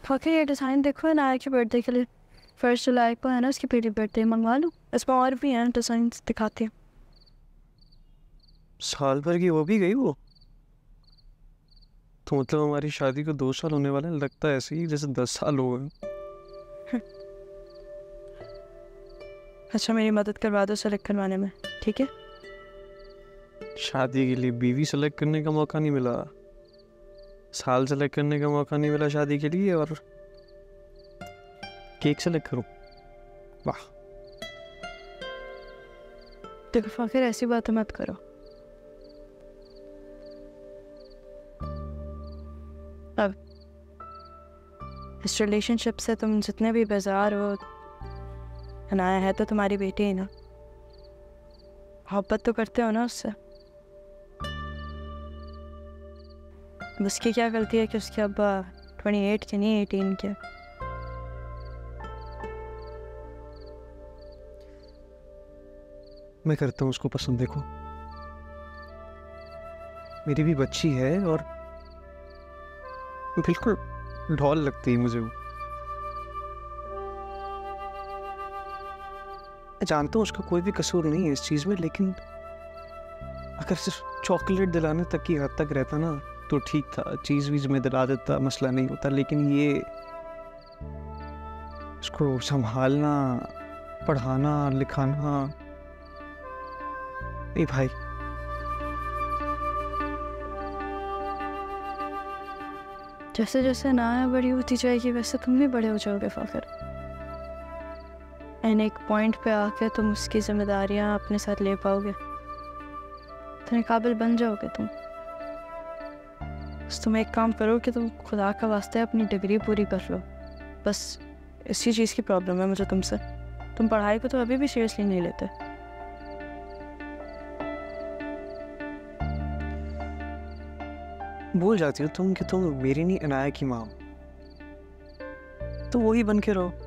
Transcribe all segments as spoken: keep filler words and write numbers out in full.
फाकिर ये डिज़ाइन देखो अनाया के बर्थडे के लिए फर्स्ट जुलाई को है ना, उसकी पहली बर्थडे मंगवा लूँ। इसमें और भी हैं डिज़ाइन, दिखाती हूँ। साल भर की वो भी गई वो तो मतलब हमारी शादी को दो साल होने वाले हैं, लगता है ऐसे ही जैसे दस साल हो गए। अच्छा मेरी मदद करवा दो सेलेक्ट करवाने में, ठीक है? शादी के लिए बीवी सेलेक्ट करने का मौका नहीं मिला, साल सेलेक्ट करने का मौका नहीं मिला शादी के लिए, और केक सेलेक्ट करूं? वाह। देखो फाकिर ऐसी बातें मत करो। अब इस रिलेशनशिप से तुम जितने भी बेजार हो, अनाया है तो तुम्हारी बेटी ही ना, मोहब्बत तो करते हो ना उससे। उसकी क्या गलती है कि उसके अब्बा ट्वेंटी एट के नहीं एटीन के। मैं करता हूँ उसको पसंद। देखो मेरी भी बच्ची है और बिल्कुल ढोल लगती है मुझे वो। मैं जानता हूँ उसका कोई भी कसूर नहीं है इस चीज़ में, लेकिन अगर सिर्फ चॉकलेट दिलाने तक की हद तक रहता ना तो ठीक था, चीज़ वीज में दिला देता, मसला नहीं होता। लेकिन ये इसको संभालना, पढ़ाना, लिखाना, नहीं भाई। जैसे जैसे अनाया बड़ी होती जाएगी वैसे तुम भी बड़े हो जाओगे फाकिर। एंड एक पॉइंट पे आके तुम उसकी जिम्मेदारियां अपने साथ ले पाओगे, इतने काबिल बन जाओगे तुम। बस तुम एक काम करो कि तुम खुदा का वास्ते अपनी डिग्री पूरी कर लो, बस इसी चीज़ की प्रॉब्लम है मुझे तुमसे। तुम पढ़ाई को तो अभी भी सीरियसली नहीं लेते। भूल जाती हो तुम कि तुम मेरी नहीं अनाया की माँ, तो वही बन के रहो।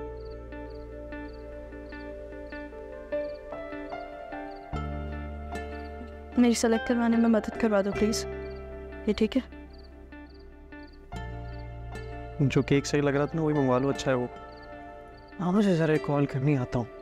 मेरी सेलेक्ट करवाने में मदद करवा दो प्लीज़, ये ठीक है? जो केक सही लग रहा था ना वही मंगवा लो, अच्छा है वो। हाँ मुझे ज़रा कॉल करनी आता हूँ।